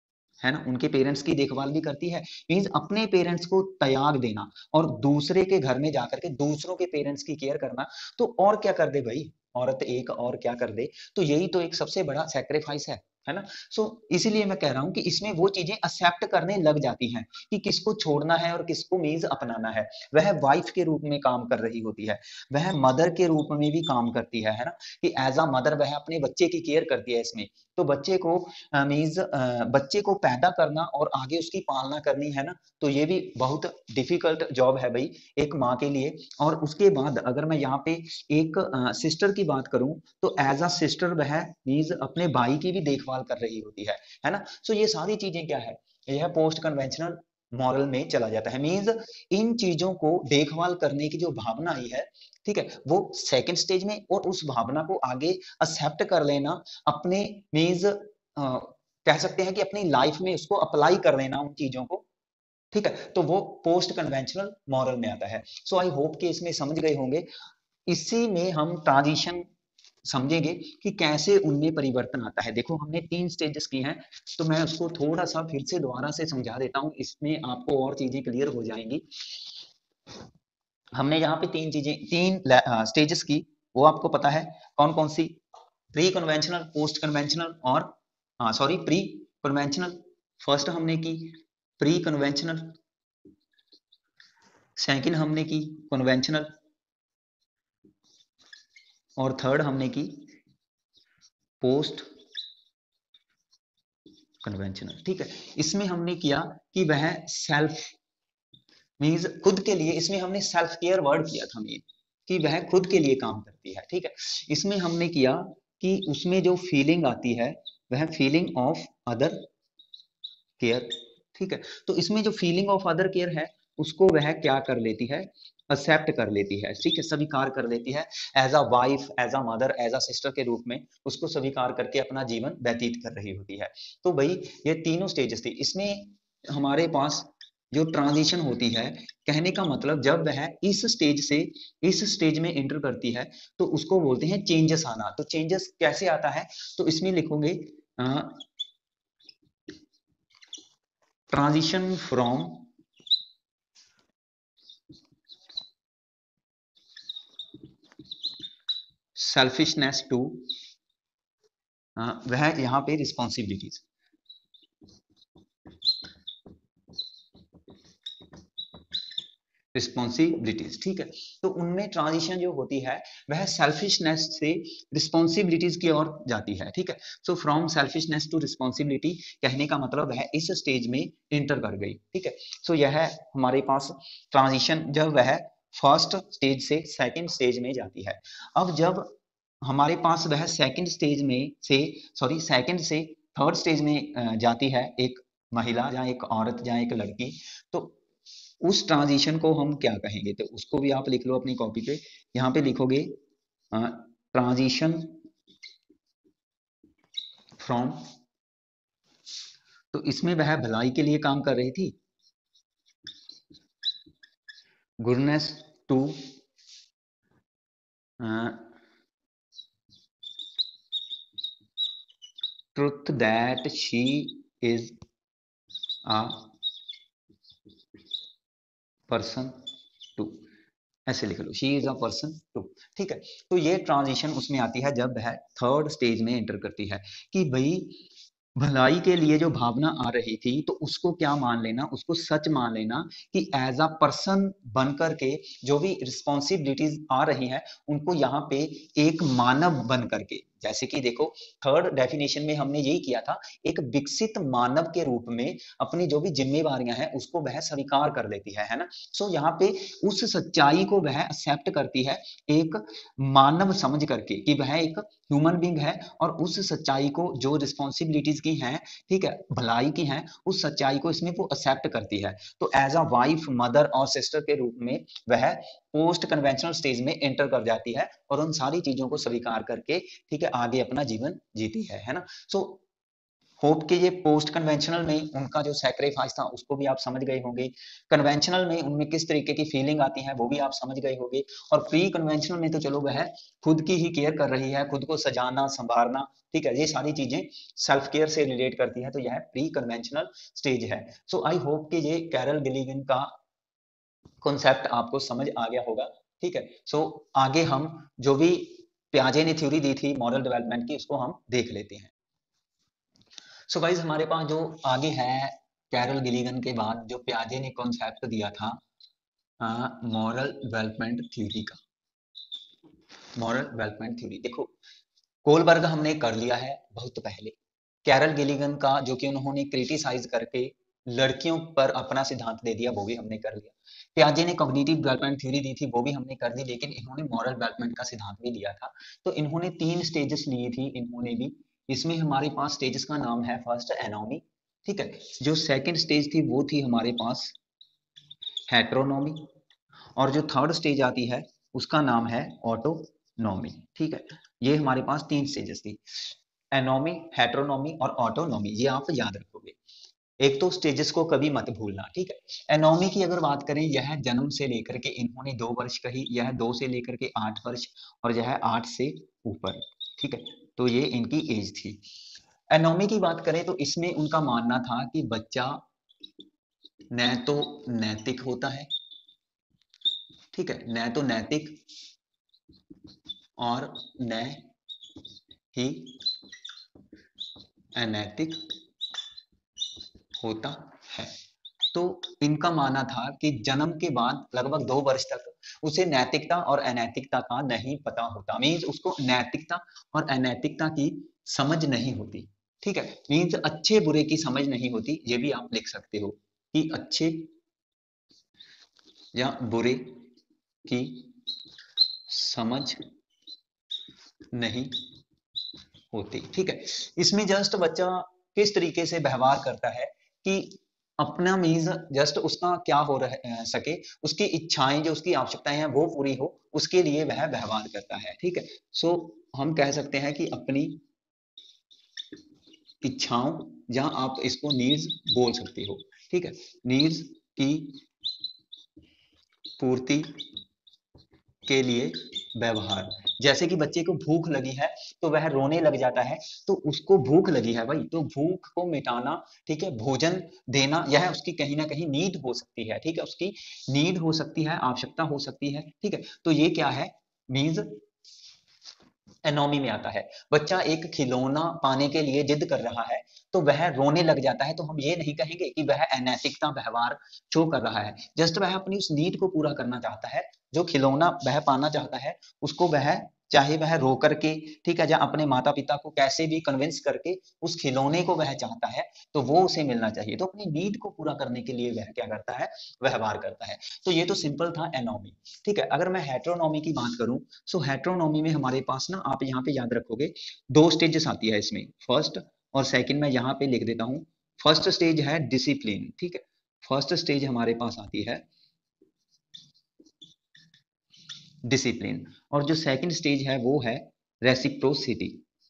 है ना, उनके पेरेंट्स की देखभाल भी करती है। मीन्स अपने पेरेंट्स को त्याग देना और दूसरे के घर में जाकर के दूसरों के पेरेंट्स की केयर करना, तो और क्या कर दे भाई, औरत एक और क्या कर दे, तो यही तो एक सबसे बड़ा सेक्रीफाइस है ना। सो इसीलिए मैं कह रहा हूं कि इसमें वो चीजें एक्सेप्ट करने लग जाती हैं कि किसको छोड़ना है और किसको मीन्स अपनाना है। वह वाइफ के रूप में काम कर रही होती है, वह मदर के रूप में भी काम करती है ना, कि एज अ मदर वह अपने बच्चे की केयर करती है इसमें। तो बच्चे को मीन्स बच्चे को पैदा करना और आगे उसकी पालना करनी, है ना, तो ये भी बहुत डिफिकल्ट जॉब है भाई एक माँ के लिए। और उसके बाद अगर मैं यहाँ पे एक सिस्टर की बात करूं, तो एज अ सिस्टर वह मीन्स अपने भाई की भी देखभाल कर रही होती है ना। सो ये सारी चीजें क्या है, यह पोस्ट कन्वेंशनल मॉरल में चला जाता है। मीन्स इन चीजों को देखभाल करने की जो भावना आई है, ठीक है, वो सेकंड स्टेज में, और उस भावना को आगे एक्सेप्ट कर लेना अपने मीन्स कह सकते हैं कि अपनी लाइफ में उसको अप्लाई कर लेना उन चीजों को, ठीक है, तो वो पोस्ट कन्वेंशनल मॉरल में आता है। सो आई होप कि इसमें समझ गए होंगे। इसी में हम ट्रांजिशन समझेंगे कि कैसे उनमें परिवर्तन आता है। देखो हमने 3 स्टेजेस की हैं, तो मैं उसको थोड़ा सा फिर से दोबारा से समझा देता हूं, इसमें आपको और चीजें क्लियर हो जाएंगी। हमने यहाँ पे 3 चीजें, 3 स्टेजेस की, वो आपको पता है कौन कौन सी, प्री कन्वेंशनल, पोस्ट कन्वेंशनल और सॉरी प्री कन्वेंशनल। फर्स्ट हमने की प्री कन्वेंशनल, सेकंड हमने की कन्वेंशनल, और थर्ड हमने की पोस्ट कन्वेंशनल। ठीक है, इसमें हमने किया कि वह सेल्फ मीन्स खुद के लिए, इसमें हमने सेल्फ केयर वर्ड किया था मेन, कि वह खुद के लिए काम करती है। ठीक है, इसमें हमने किया कि उसमें जो फीलिंग आती है वह फीलिंग ऑफ अदर केयर। ठीक है, तो इसमें जो फीलिंग ऑफ अदर केयर है उसको वह क्या कर लेती है, एक्सेप्ट कर लेती है, ठीक है, स्वीकार कर लेती है, as a wife, as a mother, as a sister के रूप में उसको स्वीकार करके अपना जीवन व्यतीत कर रही होती है। तो भाई ये तीनों स्टेजेस थी। इसमें हमारे पास जो ट्रांजिशन होती है, कहने का मतलब जब वह इस स्टेज से इस स्टेज में एंटर करती है, तो उसको बोलते हैं चेंजेस आना। तो चेंजेस कैसे आता है, तो इसमें लिखोगे ट्रांजिशन फ्रॉम सेल्फिशनेस टू, वह यहाँ पे रिस्पॉन्सिबिलिटीज, रिस्पॉन्सिबिलिटीज, ठीक है। तो उनमें ट्रांजिशन जो होती है वह सेल्फिशनेस से रिस्पॉन्सिबिलिटीज की ओर जाती है। ठीक है, so from selfishness to responsibility, कहने का मतलब वह इस स्टेज में इंटर कर गई। ठीक है, सो यह हमारे पास ट्रांजिशन जब वह फर्स्ट स्टेज से सेकंड स्टेज में जाती है। अब जब हमारे पास वह सेकंड स्टेज में से सॉरी सेकंड से थर्ड स्टेज में जाती है एक महिला या एक औरत या एक लड़की, तो उस ट्रांजिशन को हम क्या कहेंगे, तो उसको भी आप लिख लो अपनी कॉपी पे। यहाँ पे लिखोगे ट्रांजिशन फ्रॉम, तो इसमें वह भलाई के लिए काम कर रही थी, goodness to truth that she is a person too, ऐसे लिख लो, she is a person too. ठीक है, तो ये ट्रांजिशन उसमें आती है जब वह थर्ड स्टेज में एंटर करती है कि भाई भलाई के लिए जो भावना आ रही थी तो उसको क्या मान लेना, उसको सच मान लेना कि एज अ पर्सन बन करके जो भी रिस्पॉन्सिबिलिटीज आ रही हैं उनको यहाँ पे एक मानव बन करके, जैसे कि देखो थर्ड डेफिनेशन में हमने यही किया था, एक विकसित मानव के रूप में अपनी जो भी जिम्मेवारियां हैं उसको वह स्वीकार कर लेती है ना। सो यहाँ पे उस सच्चाई को वह एक्सेप्ट करती है एक मानव समझ करके कि वह एक ह्यूमन बींग है, और उस सच्चाई को जो रिस्पॉन्सिबिलिटीज की हैं, ठीक है, भलाई की हैं, उस सच्चाई को इसमें वो एक्सेप्ट करती है। तो एज अ वाइफ, मदर और सिस्टर के रूप में वह पोस्ट कन्वेंशनल स्टेज में एंटर कर जाती है और उन सारी चीजों को स्वीकार करके, ठीक है, आगे अपना जीवन जीती है ना। सो होप कि ये पोस्ट कन्वेंशनल में उनका जो सैक्रिफाइस था उसको भी आप समझ गए होंगे, कन्वेंशनल में उनमें किस तरीके की फीलिंग आती है वो भी आप समझ गए होंगे, और प्री कन्वेंशनल में तो चलो वह खुद की ही केयर कर रही है, खुद को सजाना संवारना, ठीक है, ये सारी चीजें सेल्फ केयर से रिलेट करती है, तो यह प्री कन्वेंशनल स्टेज है। सो आई होप कि ये कैरल गिलिगन का कॉन्सेप्ट आपको समझ आ गया होगा। ठीक है, सो आगे हम जो भी प्याजे ने थ्योरी दी थी मॉरल डेवलपमेंट की उसको हम देख लेते हैं। सो गाइज हमारे पास जो आगे है कैरल गिलिगन के बाद जो प्याजे ने कॉन्सेप्ट दिया था मॉरल डेवलपमेंट थ्योरी का। मॉरल डेवलपमेंट थ्योरी देखो, कोलबर्ग हमने कर लिया है बहुत पहले, कैरल गिलिगन का जो कि उन्होंने क्रिटिसाइज करके लड़कियों पर अपना सिद्धांत दे दिया वो भी हमने कर लिया। प्याजे ने कॉग्निटिव डेवलपमेंट थ्योरी दी थी वो भी हमने कर दी, लेकिन इन्होंने मॉरल डेवलपमेंट का सिद्धांत भी दिया था। तो इन्होंने 3 स्टेजेस लिए थी इन्होंने भी। इसमें हमारे पास स्टेजेस का नाम है फर्स्ट एनोमी, ठीक है, जो सेकंड स्टेज थी वो थी हमारे पास हेट्रोनॉमी, और जो थर्ड स्टेज आती है उसका नाम है ऑटोनॉमी। ठीक है, ये हमारे पास 3 स्टेजेस थी, एनोमी, हेट्रोनॉमी और ऑटोनॉमी, ये आप याद रखोगे। एक तो स्टेजेस को कभी मत भूलना, ठीक है। एनोमी की अगर बात करें, यह जन्म से लेकर के इन्होंने 2 वर्ष कही, यह 2 से लेकर के 8 वर्ष, और यह 8 से ऊपर, ठीक है, तो ये इनकी एज थी। एनोमी की बात करें तो इसमें उनका मानना था कि बच्चा न तो नैतिक होता है, ठीक है, न तो नैतिक और न ही अनैतिक होता है। तो इनका मानना था कि जन्म के बाद लगभग 2 वर्ष तक उसे नैतिकता और अनैतिकता का नहीं पता होता, मीन्स उसको नैतिकता और अनैतिकता की समझ नहीं होती, ठीक है, मीन्स अच्छे बुरे की समझ नहीं होती, ये भी आप लिख सकते हो कि अच्छे या बुरे की समझ नहीं होती, ठीक है। इसमें जस्ट बच्चा किस तरीके से व्यवहार करता है कि अपना मीन्स जस्ट उसका क्या हो रह सके, उसकी इच्छाएं जो उसकी आवश्यकताएं हैं वो पूरी हो, उसके लिए वह व्यवहार करता है, ठीक है। सो हम कह सकते हैं कि अपनी इच्छाओं, जहां आप इसको नीड्स बोल सकते हो, ठीक है, नीड्स की पूर्ति के लिए व्यवहार। जैसे कि बच्चे को भूख लगी है तो वह रोने लग जाता है, तो उसको भूख लगी है भाई, तो भूख को मिटाना, ठीक है, भोजन देना, यह उसकी कहीं ना कहीं नीड हो सकती है, ठीक है, उसकी नीड हो सकती है, आवश्यकता हो सकती है, ठीक है। तो ये क्या है, मीन्स एनोमी में आता है। बच्चा एक खिलौना पाने के लिए जिद कर रहा है तो वह रोने लग जाता है, तो हम ये नहीं कहेंगे कि वह अनैतिकता व्यवहार शो कर रहा है, जस्ट वह अपनी उस नीड को पूरा करना चाहता है, जो खिलौना वह पाना चाहता है उसको वह, चाहे वह रो करके, ठीक है, या अपने माता पिता को कैसे भी कन्विंस करके उस खिलौने को वह चाहता है, तो वो उसे मिलना चाहिए, तो अपनी नीड को पूरा करने के लिए वह क्या करता है, व्यवहार करता है। तो ये तो सिंपल था एनोमी, ठीक है। अगर मैं हेट्रोनोमी की बात करूं, सो हेट्रोनोमी में हमारे पास ना, आप यहाँ पे याद रखोगे 2 स्टेजेस आती है इसमें, फर्स्ट और सेकंड, मैं यहाँ पे लिख देता हूँ। फर्स्ट स्टेज है डिसिप्लिन, ठीक है, फर्स्ट स्टेज हमारे पास आती है डिसिप्लिन, और जो सेकंड स्टेज है वो है रेसिप्रोसिटी,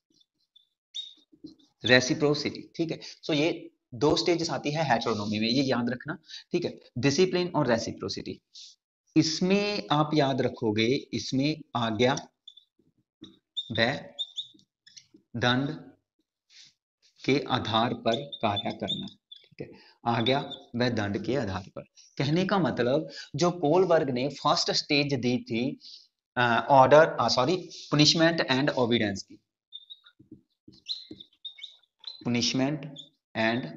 रेसिप्रोसिटी, ठीक है। सो ये 2 स्टेजेस आती है हेट्रोनोमी में, ये याद रखना, ठीक है, डिसिप्लिन और रेसिप्रोसिटी। इसमें आप याद रखोगे, इसमें आज्ञा व दंड के आधार पर कार्य करना, ठीक है, आज्ञा व दंड के आधार पर। कहने का मतलब जो कोलबर्ग ने फर्स्ट स्टेज दी थी order sorry punishment and obedience की, पनिशमेंट एंड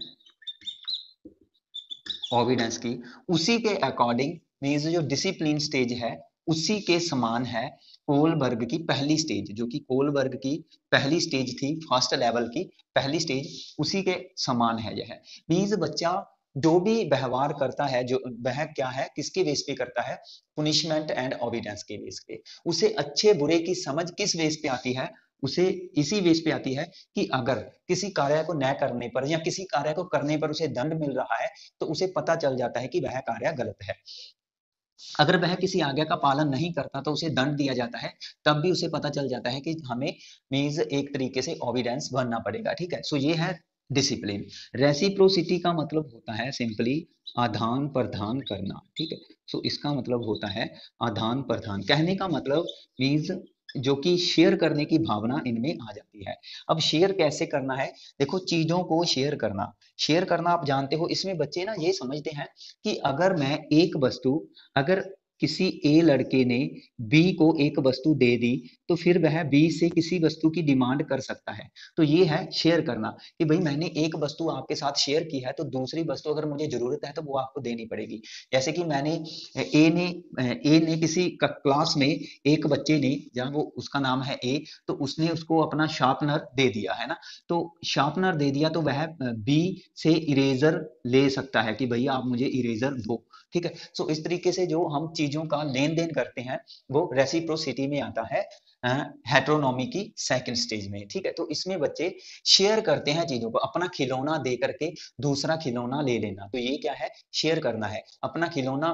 ओबीडियंस की, उसी के अकॉर्डिंग मीन्स जो डिसिप्लिन स्टेज है उसी के समान है कोलबर्ग की पहली स्टेज, जो कि कोलबर्ग की पहली स्टेज थी, फर्स्ट लेवल की पहली स्टेज, उसी के समान है यह। मीन्स बच्चा जो भी व्यवहार करता है, जो वह क्या है, किसके बेस पे करता है, पुनिशमेंट एंड ओबीडियंस के बेस पे। उसे अच्छे बुरे की समझ किस बेस पे आती है, उसे इसी बेस पे आती है कि अगर किसी कार्य को न करने पर या किसी कार्य को करने पर उसे दंड मिल रहा है तो उसे पता चल जाता है कि वह कार्य गलत है। अगर वह किसी आज्ञा का पालन नहीं करता तो उसे दंड दिया जाता है, तब भी उसे पता चल जाता है कि हमें मीन्स एक तरीके से ओबीडियंस बनना पड़ेगा, ठीक है। सो ये है डिसिप्लिन। रेसिप्रोसिटी का मतलब होता है सिंपली आदान प्रदान करना, ठीक है। सो इसका मतलब होता है आदान प्रदान, कहने का मतलब मीन्स जो कि शेयर करने की भावना इनमें आ जाती है। अब शेयर कैसे करना है, देखो चीजों को शेयर करना, शेयर करना आप जानते हो, इसमें बच्चे ना ये समझते हैं कि अगर मैं एक वस्तु, अगर किसी ए लड़के ने बी को एक वस्तु दे दी तो फिर वह बी से किसी वस्तु की डिमांड कर सकता है। तो ये है शेयर करना कि भाई मैंने एक वस्तु आपके साथ शेयर की है तो दूसरी वस्तु अगर मुझे जरूरत है तो वो आपको देनी पड़ेगी। जैसे कि मैंने ए ने किसी क्लास में एक बच्चे ने, जहाँ वो उसका नाम है ए, तो उसने उसको अपना शार्पनर दे दिया है ना, तो शार्पनर दे दिया तो वह बी से इरेजर ले सकता है कि भैया आप मुझे इरेजर दो, ठीक है। सो इस तरीके से जो हम चीजों का लेन देन करते हैं वो रेसिप्रोसिटी में आता है, हेट्रोनॉमी की सेकंड स्टेज में, ठीक है। तो इसमें बच्चे शेयर करते हैं चीजों को, अपना खिलौना दे करके दूसरा खिलौना ले लेना, तो ये क्या है, शेयर करना है। अपना खिलौना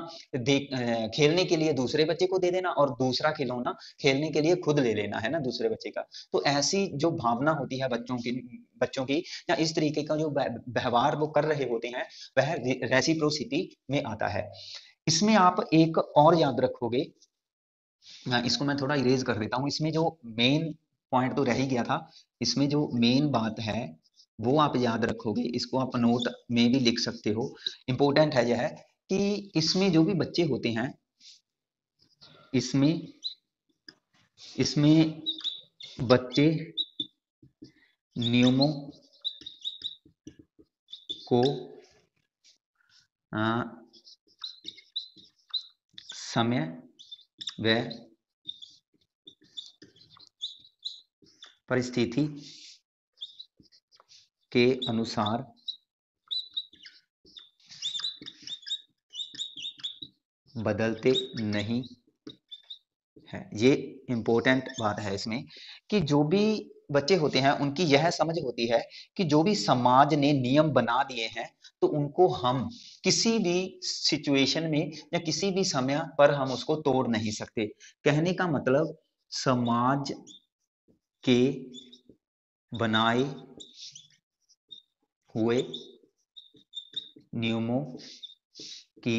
खेलने के लिए दूसरे बच्चे को दे देना और दूसरा खिलौना खेलने के लिए खुद ले लेना है ना दूसरे बच्चे का। तो ऐसी जो भावना होती है बच्चों की या इस तरीके का जो व्यवहार वो कर रहे होते हैं वह रेसिप्रोसिटी में आता है। इसमें आप एक और याद रखोगे, इसको मैं थोड़ा इरेज कर देता हूँ, इसमें जो मेन पॉइंट तो रह ही गया था, इसमें जो मेन बात है वो आप याद रखोगे, इसको आप नोट में भी लिख सकते हो, इंपॉर्टेंट है यह कि इसमें जो भी बच्चे होते हैं, इसमें इसमें बच्चे नियमों को समय व परिस्थिति के अनुसार बदलते नहीं है। ये इंपॉर्टेंट बात है इसमें कि जो भी बच्चे होते हैं उनकी यह समझ होती है कि जो भी समाज ने नियम बना दिए हैं तो उनको हम किसी भी सिचुएशन में या किसी भी समय पर हम उसको तोड़ नहीं सकते। कहने का मतलब समाज के बनाए हुए नियमों की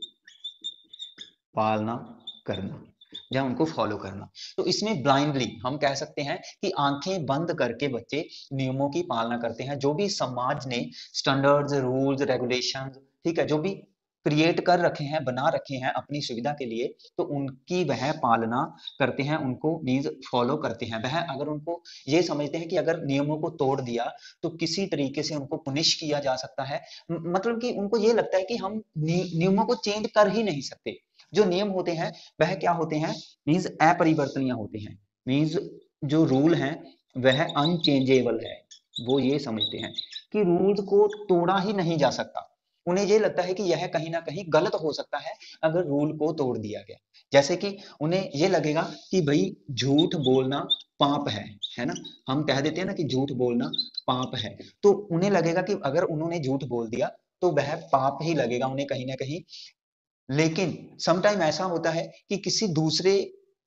पालना करना या उनको फॉलो करना। तो इसमें ब्लाइंडली हम कह सकते हैं कि आंखें बंद करके बच्चे नियमों की पालना करते हैं, जो भी समाज ने स्टैंडर्ड्स, रूल्स, रेगुलेशन, ठीक है, जो भी क्रिएट कर रखे हैं, बना रखे हैं अपनी सुविधा के लिए, तो उनकी वह पालना करते हैं, उनको मीन्स फॉलो करते हैं। वह अगर उनको ये समझते हैं कि अगर नियमों को तोड़ दिया तो किसी तरीके से उनको पुनिश किया जा सकता है, मतलब कि उनको ये लगता है कि हम नियमों को चेंज कर ही नहीं सकते। जो नियम होते हैं वह क्या होते हैं, मीन्स अपरिवर्तनीय होते हैं, मीन्स जो रूल है वह अनचेंजेबल है। वो ये समझते हैं कि रूल्स को तोड़ा ही नहीं जा सकता, उन्हें ये लगता है कि यह कहीं ना कहीं गलत हो सकता है अगर रूल को तोड़ दिया गया। जैसे कि उन्हें ये लगेगा कि भाई झूठ बोलना पाप है ना, हम कह देते हैं ना कि झूठ बोलना पाप है, तो उन्हें लगेगा कि अगर उन्होंने झूठ बोल दिया तो वह पाप ही लगेगा उन्हें कहीं ना कहीं। लेकिन समटाइम ऐसा होता है कि किसी दूसरे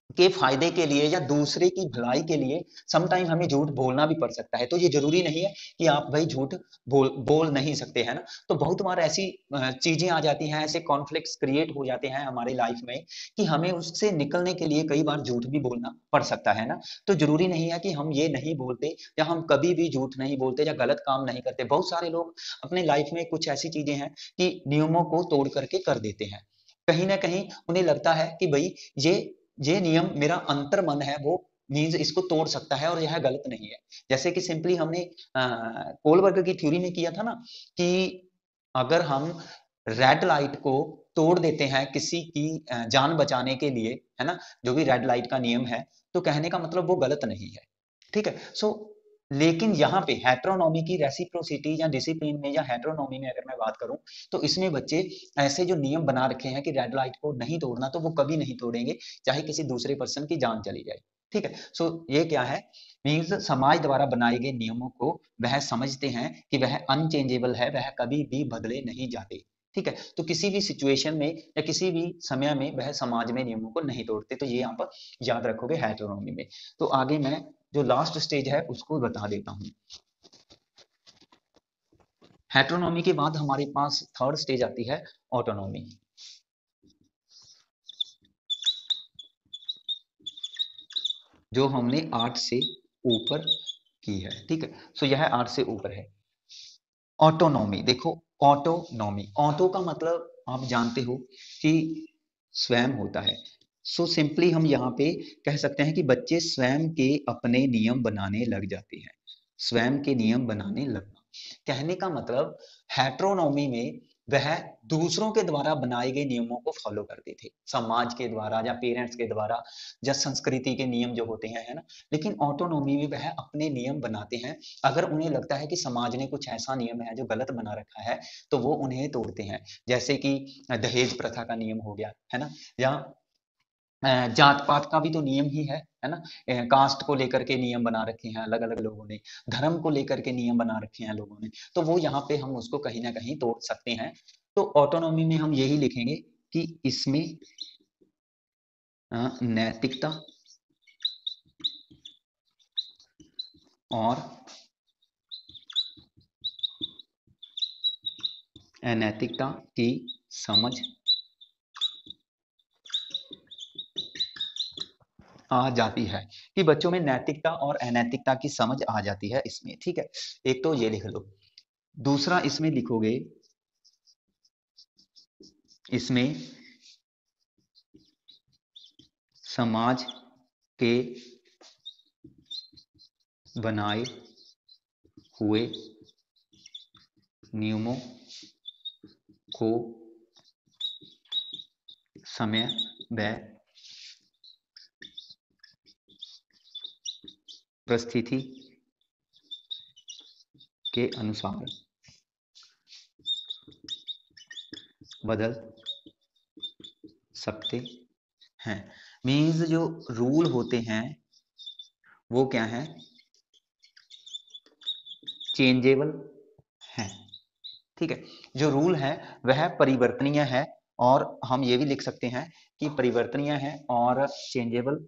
के फायदे के लिए या दूसरे की भलाई के लिए समटाइम हमें झूठ बोलना भी पड़ सकता है। तो ये जरूरी नहीं है कि आप भाई झूठ बोल नहीं सकते, है ना। तो बहुत बार ऐसी चीजें आ जाती हैं, ऐसे कॉन्फ्लिक्ट्स क्रिएट हो जाते हैं हमारी लाइफ में कि हमें उससे निकलने के लिए कई बार झूठ भी बोलना पड़ सकता है ना। तो जरूरी नहीं है कि हम ये नहीं बोलते या हम कभी भी झूठ नहीं बोलते या गलत काम नहीं करते। बहुत सारे लोग अपने लाइफ में कुछ ऐसी चीजें हैं कि नियमों को तोड़ करके कर देते हैं। कहीं ना कहीं उन्हें लगता है कि भाई ये ये नियम मेरा अंतर मन है वो मीन्स इसको तोड़ सकता है और यह गलत नहीं है। जैसे कि सिंपली हमने कोलबर्ग की थ्योरी में किया था ना कि अगर हम रेड लाइट को तोड़ देते हैं किसी की जान बचाने के लिए, है ना, जो भी रेड लाइट का नियम है, तो कहने का मतलब वो गलत नहीं है। ठीक है। लेकिन यहाँ पे हेट्रोनॉमी की रेसिप्रोसिटी या डिसिप्लिन में या हेट्रोनॉमी में अगर मैं बात करूं तो इसमें बच्चे ऐसे जो नियम बना रखे हैं कि रेड लाइट को नहीं तोड़ना, तो वो कभी नहीं तोड़ेंगे चाहे किसी दूसरे पर्सन की जान चली जाए। ठीक है। ये क्या है, मीन्स समाज द्वारा बनाए गए नियमों को वह समझते हैं कि वह अनचेंजेबल है, वह कभी भी बदले नहीं जाते। ठीक है। तो किसी भी सिचुएशन में या किसी भी समय में वह समाज में नियमों को नहीं तोड़ते। तो ये आप याद रखोगे हेटेरोनॉमी में। तो आगे मैं जो लास्ट स्टेज है उसको बता देता हूं। हेटेरोनॉमी के बाद हमारे पास थर्ड स्टेज आती है ऑटोनॉमी, जो हमने 8 से ऊपर की है। ठीक है। यह 8 से ऊपर है। ऑटोनॉमी देखो, ऑटोनॉमी, ऑटो का मतलब आप जानते हो कि स्वयं होता है। सिंपली हम यहाँ पे कह सकते हैं कि बच्चे स्वयं के अपने नियम बनाने लग जाते हैं। स्वयं के नियम बनाने लगना कहने का मतलब हेट्रोनॉमी में वह दूसरों के द्वारा बनाए गए नियमों को फॉलो करते थे, समाज के द्वारा या पेरेंट्स के द्वारा या संस्कृति के नियम जो होते हैं, है ना। लेकिन ऑटोनॉमी में वह अपने नियम बनाते हैं। अगर उन्हें लगता है कि समाज ने कुछ ऐसा नियम है जो गलत बना रखा है तो वो उन्हें तोड़ते हैं। जैसे कि दहेज प्रथा का नियम हो गया, है ना, या जात पात का भी तो नियम ही है ना। कास्ट को लेकर के नियम बना रखे हैं अलग अलग लोगों ने, धर्म को लेकर के नियम बना रखे हैं लोगों ने, तो वो यहाँ पे हम उसको कहीं ना कहीं तोड़ सकते हैं। तो ऑटोनॉमी में हम यही लिखेंगे कि इसमें नैतिकता और अनैतिकता की समझ आ जाती है, कि बच्चों में नैतिकता और अनैतिकता की समझ आ जाती है इसमें। ठीक है। एक तो ये लिख लो। दूसरा इसमें लिखोगे, इसमें समाज के बनाए हुए नियमों को समय व परिस्थिति के अनुसार बदल सकते हैं। मीन्स जो रूल होते हैं वो क्या है, चेंजेबल है। ठीक है। जो रूल है वह परिवर्तनीय है, और हम ये भी लिख सकते हैं कि परिवर्तनीय है और चेंजेबल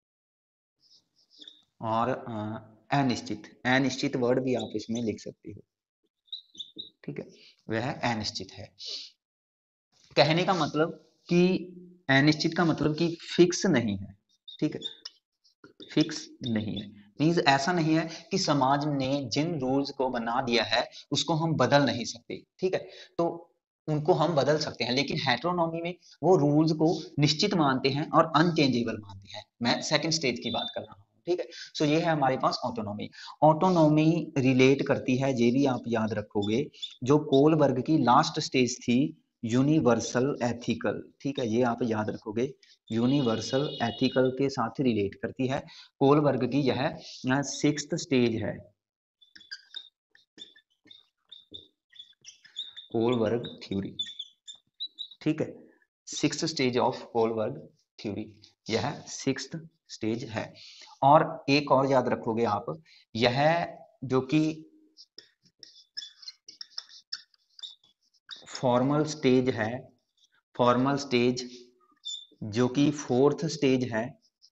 और अनिश्चित, अनिश्चित वर्ड भी आप इसमें लिख सकते हो। ठीक है। वह अनिश्चित है। कहने का मतलब कि अनिश्चित का मतलब कि फिक्स नहीं है। ठीक है। फिक्स नहीं है, मीन्स ऐसा नहीं है कि समाज ने जिन रूल्स को बना दिया है उसको हम बदल नहीं सकते। ठीक है। तो उनको हम बदल सकते हैं, लेकिन हेट्रोनॉमी में वो रूल्स को निश्चित मानते हैं और अनचेंजेबल मानते हैं। मैं सेकंड स्टेज की बात कर रहा हूँ। ठीक है। ये है हमारे पास ऑटोनॉमी। ऑटोनॉमी रिलेट करती है, ये भी आप याद रखोगे, जो कोलबर्ग की लास्ट स्टेज थी, यूनिवर्सल एथिकल। ठीक है। ये आप याद रखोगे, यूनिवर्सल एथिकल के साथ रिलेट करती है। कोलबर्ग की यह सिक्स्थ स्टेज है, कोलबर्ग थ्योरी। ठीक है। Sixth stage of Kohlberg theory, यह सिक्स्थ स्टेज है। और एक और याद रखोगे आप, यह जो कि फॉर्मल स्टेज है, फॉर्मल स्टेज जो कि फोर्थ स्टेज है,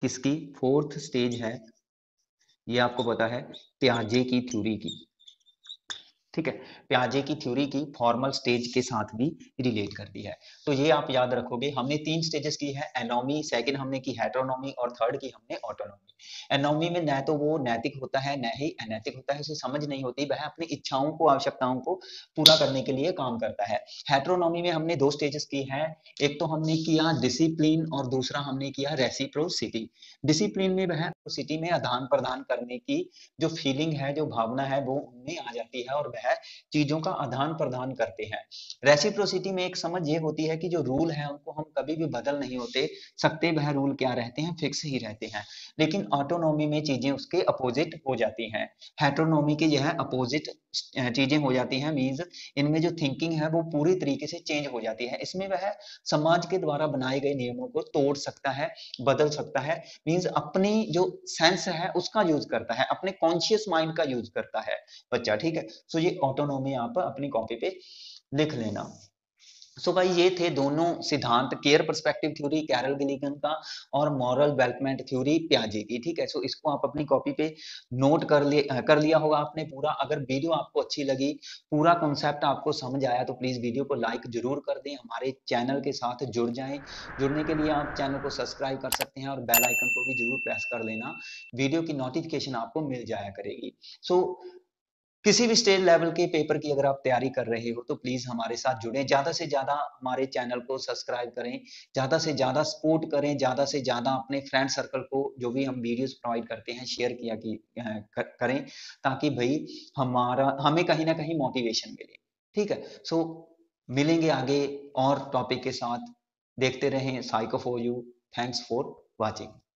किसकी फोर्थ स्टेज है, ये आपको पता है प्याजे की थ्योरी की, ठीक है। प्याजे की थ्योरी की फॉर्मल स्टेज के साथ भी रिलेट करती है। तो ये आप याद रखोगे, हमने 3 स्टेजेस की है, एनोमी, सेकंड हमने की हेटेरोनॉमी और थर्ड की हमने ऑटोनॉमी। एनोमी में न तो वो नैतिक होता है न ही अनैतिक होता है, उसे समझ नहीं होती, वह अपनी इच्छाओं को आवश्यकताओं को पूरा करने के लिए काम करता है। हेटेरोनॉमी में हमने 2 स्टेजेस की है, एक तो हमने किया डिसिप्लिन और दूसरा हमने किया रेसिप्रोसिटी। डिसिप्लिन में वह सिटी में आदान प्रदान करने की जो फीलिंग है, जो भावना है, वो उनमें आ जाती है और वह चीजों का आदान प्रदान करते हैं। रेसिप्रोसिटी में एक समझ ये होती है कि जो रूल है उनको हम कभी भी बदल नहीं होते सकते, वह रूल क्या रहते हैं, फिक्स ही रहते हैं। लेकिन ऑटोनॉमी में चीजें उसके अपोजिट हो जाती हैं। हेटेरोनॉमी के यह अपोजिट चीजें हो जाती हैं, मींस इनमें जो थिंकिंग है वो पूरी तरीके से चेंज हो जाती है। इसमें वह समाज के द्वारा बनाए गए नियमों को तोड़ सकता है, बदल सकता है, मींस अपनी जो सेंस है उसका यूज करता है, अपने कॉन्शियस माइंड का यूज करता है बच्चा, ठीक है। सो ये ऑटोनॉमी आप अपनी कॉपी पे लिख लेना। सो भाई ये थे दोनों सिद्धांत, care perspective theory Carol Gilligan का और मॉरल डेवलपमेंट थ्योरी प्याजे की, ठीक है। सो इसको आप अपनी कॉपी पे नोट कर लिया होगा आपने पूरा। अगर वीडियो आपको अच्छी लगी, पूरा कॉन्सेप्ट आपको समझ आया, तो प्लीज वीडियो को लाइक जरूर कर दें, हमारे चैनल के साथ जुड़ जाएं। जुड़ने के लिए आप चैनल को सब्सक्राइब कर सकते हैं और बेल आइकन को भी जरूर प्रेस कर लेना, वीडियो की नोटिफिकेशन आपको मिल जाया करेगी। सो किसी भी स्टेट लेवल के पेपर की अगर आप तैयारी कर रहे हो तो प्लीज हमारे साथ जुड़ें, ज्यादा से ज्यादा हमारे चैनल को सब्सक्राइब करें, ज्यादा से ज्यादा सपोर्ट करें, ज्यादा से ज्यादा अपने फ्रेंड सर्कल को जो भी हम वीडियोस प्रोवाइड करते हैं शेयर किया कि करें, ताकि भाई हमें कहीं ना कहीं मोटिवेशन मिले, ठीक है। सो मिलेंगे आगे और टॉपिक के साथ, देखते रहें psycho for you. Thanks for watching.